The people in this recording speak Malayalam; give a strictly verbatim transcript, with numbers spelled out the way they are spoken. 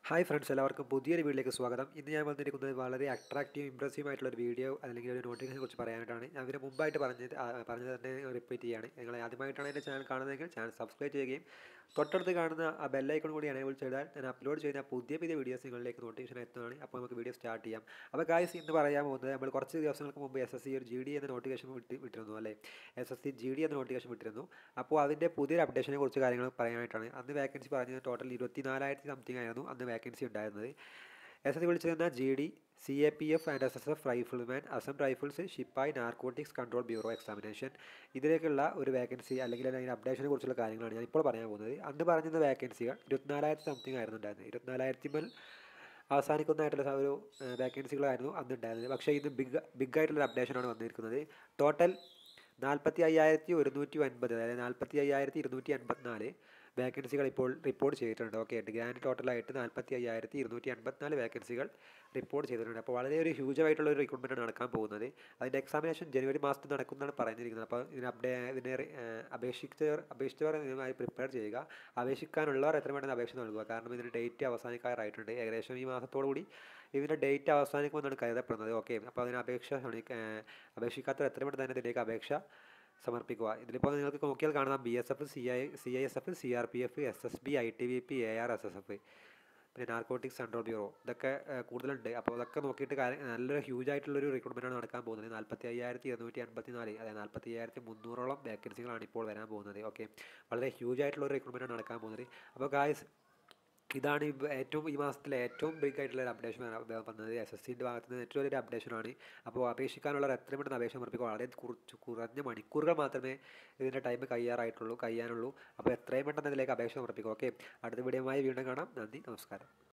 ഹായ് ഫ്രണ്ട്സ്, എല്ലാവർക്കും പുതിയൊരു വീഡിയോയിലേക്ക് സ്വാഗതം. ഇന്ന് ഞാൻ വന്നിരിക്കുന്നത് വളരെ അട്രാക്റ്റീവ് ഇംപ്രസീവ് ആയിട്ടുള്ളൊരു വീഡിയോ അല്ലെങ്കിൽ ഒരു നോട്ടിഫിക്കേഷനെ കുറിച്ച് പറയാനായിട്ടാണ്. ഞാൻ ഇതിന് മുമ്പായിട്ട് പറഞ്ഞത് ആ, പറഞ്ഞത് തന്നെ റിപ്പീറ്റ് ചെയ്യുകയാണ്. നിങ്ങൾ ആദ്യമായിട്ടാണ് എൻ്റെ ചാനൽ കാണുന്നതെങ്കിൽ ചാനൽ സബ്സ്ക്രൈബ് ചെയ്യുകയും തൊട്ടടുത്ത് കാണുന്ന ആ ബെല്ലൈക്കൺ കൂടി എനേബിൾ ചെയ്താൽ ഞാൻ അപ്ലോഡ് ചെയ്യുന്ന പുതിയ പുതിയ വീഡിയോസ് നിങ്ങളിലേക്ക് നോട്ടിഫിക്കേഷൻ എത്തുന്നതാണ്. അപ്പോൾ നമുക്ക് വീഡിയോ സ്റ്റാർട്ട് ചെയ്യാം. അപ്പോൾ ഗായ്സ്, ഇന്ന് പറയാൻ പോകുന്നത് നമ്മൾ കുറച്ച് ദിവസങ്ങൾക്ക് മുമ്പ് എസ് എസ് സി ഒരു ജി ഡി എന്ന നോട്ടിഫിക്കേഷൻ വിട്ട് വിട്ടിരുന്നു അല്ലേ S S C G D എന്ന നോട്ടിഫിക്കേഷൻ വിട്ടിരുന്നു. അപ്പോൾ അതിൻ്റെ പുതിയൊരു അപ്ഡേഷനെ കുറിച്ച് കാര്യങ്ങൾ പറയാനായിട്ടാണ്. അന്ന് വേക്കൻസി പറഞ്ഞത് ടോട്ടൽ ഇരുപത്തി നാലായിരത്തി സംതിങ് ആയിരുന്നു അന്ന് വേക്കൻസി ഉണ്ടായിരുന്നത്. എസ് എസ് സി വിളിച്ചിരുന്ന G D, C A P F and S S F rifleman, Assam rifles, ഷിപ്പായി, നാർക്കോട്ടിക്സ് കൺട്രോൾ ബ്യൂറോ എക്സാമിനേഷൻ, ഇതിലേക്കുള്ള ഒരു വേക്കൻസി അല്ലെങ്കിൽ അതിൻ്റെ അപ്ഡേഷനെ കുറിച്ചുള്ള കാര്യങ്ങളാണ് ഞാൻ ഇപ്പോൾ പറയാൻ പോകുന്നത്. അന്ന് പറഞ്ഞിരുന്ന വേക്കൻസികൾ ഇരുപത്തിനാലായിരത്തി സംതിങ് ആയിരുന്നു ഉണ്ടായിരുന്നത്. ഇരുപത്തിനാലായിരത്തി മേൽ അവസാനിക്കുന്നതായിട്ടുള്ള ഒരു വേക്കൻസികളായിരുന്നു അന്ന് ഉണ്ടായിരുന്നത്. പക്ഷേ ഇത് ബിഗ് ബിഗ് ആയിട്ടുള്ള അപ്ഡേഷനാണ് വന്നിരിക്കുന്നത്. ടോട്ടൽ നാൽപ്പത്തി അയ്യായിരത്തി ഒരുന്നൂറ്റി ഒൻപത് അതായത് നാൽപ്പത്തി അയ്യായിരത്തി ഇരുന്നൂറ്റി എൺപത്തിനാല് വേക്കൻസികൾ ഇപ്പോൾ റിപ്പോർട്ട് ചെയ്തിട്ടുണ്ട്. ഓക്കെ, ഗ്രാൻഡ് ടോട്ടലായിട്ട് നാൽപ്പത്തി അയ്യായിരത്തി ഇരുന്നൂറ്റി എൺപത്തിനാല് വേക്കൻസികൾ റിപ്പോർട്ട് ചെയ്തിട്ടുണ്ട്. അപ്പോൾ വളരെ ഒരു ഹ്യൂജ് ആയിട്ടുള്ള ഒരു റിക്രൂട്ട്മെൻറ്റാണ് നടക്കാൻ പോകുന്നത്. അതിൻ്റെ എക്സാമിനേഷൻ ജനുവരി മാസത്തിൽ നടക്കുന്നതാണ് പറഞ്ഞിരിക്കുന്നത്. അപ്പോൾ ഇതിന് അപ്ഡേ ഇതിനെ അപേക്ഷിച്ചവർ അപേക്ഷിച്ചവർ ഇതിനുമായി പ്രിപ്പയർ ചെയ്യുക. അപേക്ഷിക്കാനുള്ളവർ എത്ര വേണമെന്ന് അപേക്ഷ നൽകുക. കാരണം ഇതിൻ്റെ ഡേറ്റ് അവസാനിക്കാറായിട്ടുണ്ട്. ഏകദേശം ഈ മാസത്തോടുകൂടി ഇതിൻ്റെ ഡേറ്റ് അവസാനിക്കുമെന്നാണ് കരുതപ്പെടുന്നത്. ഓക്കെ, അപ്പോൾ അതിന് അപേക്ഷ അപേക്ഷിക്കാത്തവർ എത്ര വേണം തന്നെ ഇതിലേക്ക് അപേക്ഷ സമർപ്പിക്കുക. ഇതിലിപ്പോൾ നിങ്ങൾക്ക് നോക്കിയാൽ കാണാം B S F, C I S F C F, P F S S, B I T, B P A R, S S F S എഫ്, പിന്നെ നാർക്കോട്ടിക്സ് കൺട്രോൾ ബ്യൂറോ, ഇതൊക്കെ കൂടുതലുണ്ട്. അപ്പോൾ അതൊക്കെ നോക്കിയിട്ട് കാര്യം നല്ലൊരു ഹ്യൂജ് ആയിട്ടുള്ളൊരു റിക്രൂട്ട്മെൻറ്റാണ് നടക്കാൻ പോകുന്നത്. നാൽപ്പത്തി അയ്യായിരത്തി ഇരുന്നൂറ്റി എൺപത്തി നാല് അതായത് നാൽപ്പത്തി അയ്യായിരത്തി മുന്നൂറോളം വേക്കൻസികളാണ് ഇപ്പോൾ വരാൻ പോകുന്നത്. ഓക്കെ, വളരെ ഹ്യൂജ് ആയിട്ടുള്ളൊരു റിക്രൂട്ട്മെൻറ്റാണ് നടക്കാൻ പോകുന്നത്. അപ്പോൾ ഗായ്സ്, ഇതാണ് ഏറ്റവും ഈ മാസത്തിലെ ഏറ്റവും ബിഗ് ആയിട്ടുള്ള ഒരു അപ്ഡേഷൻ വന്നത്. എസ് എസ് സിൻ്റെ ഭാഗത്ത് നിന്ന് ഏറ്റവും വലിയൊരു അപ്ഡേഷനാണ്. അപ്പോൾ അപേക്ഷിക്കാനുള്ള എത്രയും പെട്ടെന്ന് അപേക്ഷ സമർപ്പിക്കുക. വളരെ കുറച്ച് കുറഞ്ഞ മണിക്കൂറുകൾ മാത്രമേ ഇതിൻ്റെ ടൈം കഴിയാറായിട്ടുള്ളൂ കഴിയാനുള്ളൂ അപ്പോൾ എത്രയും പെട്ടെന്ന് ഇതിലേക്ക് അപേക്ഷ സമർപ്പിക്കുക. ഓക്കെ, അടുത്ത വീഡിയോയുമായി വീണ്ടും കാണാം. നന്ദി, നമസ്കാരം.